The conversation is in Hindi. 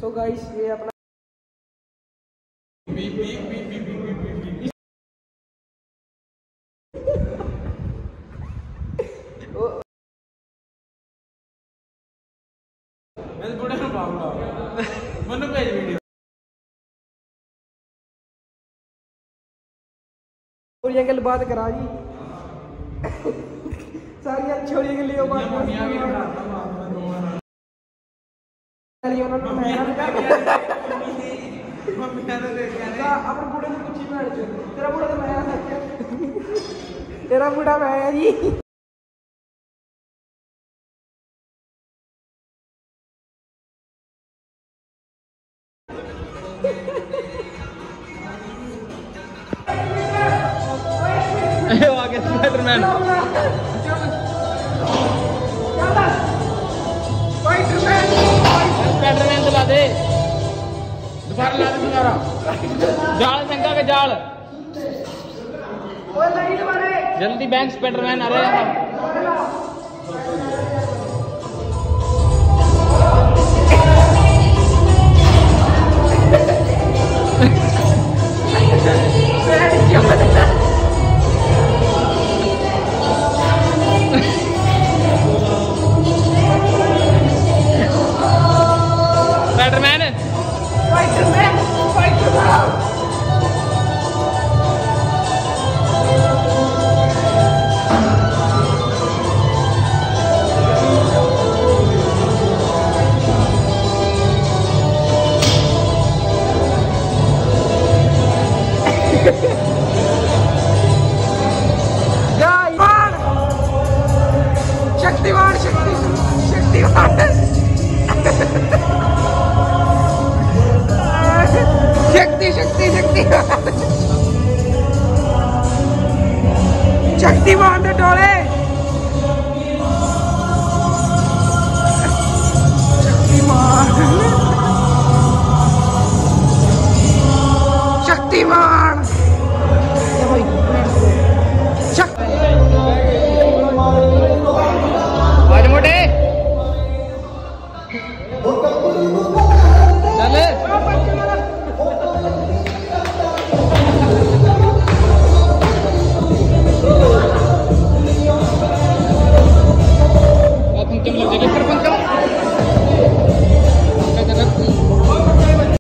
सो गाइस ये अपना छोड़िया गल बात करा जी सारिया छोड़िया गल बात अपने बूढ़े को कुछ तेरा बूढ़ा तो मैं तेरा बूढ़ा मैं जी आगे स्पाइडरमैन स्पाइडरमैन चला दे दोबारा ला दे दोबारा जाल शंका के जाल जल्दी बैंक स्पाइडरमैन आ रहे हैं स्पाइडरमैन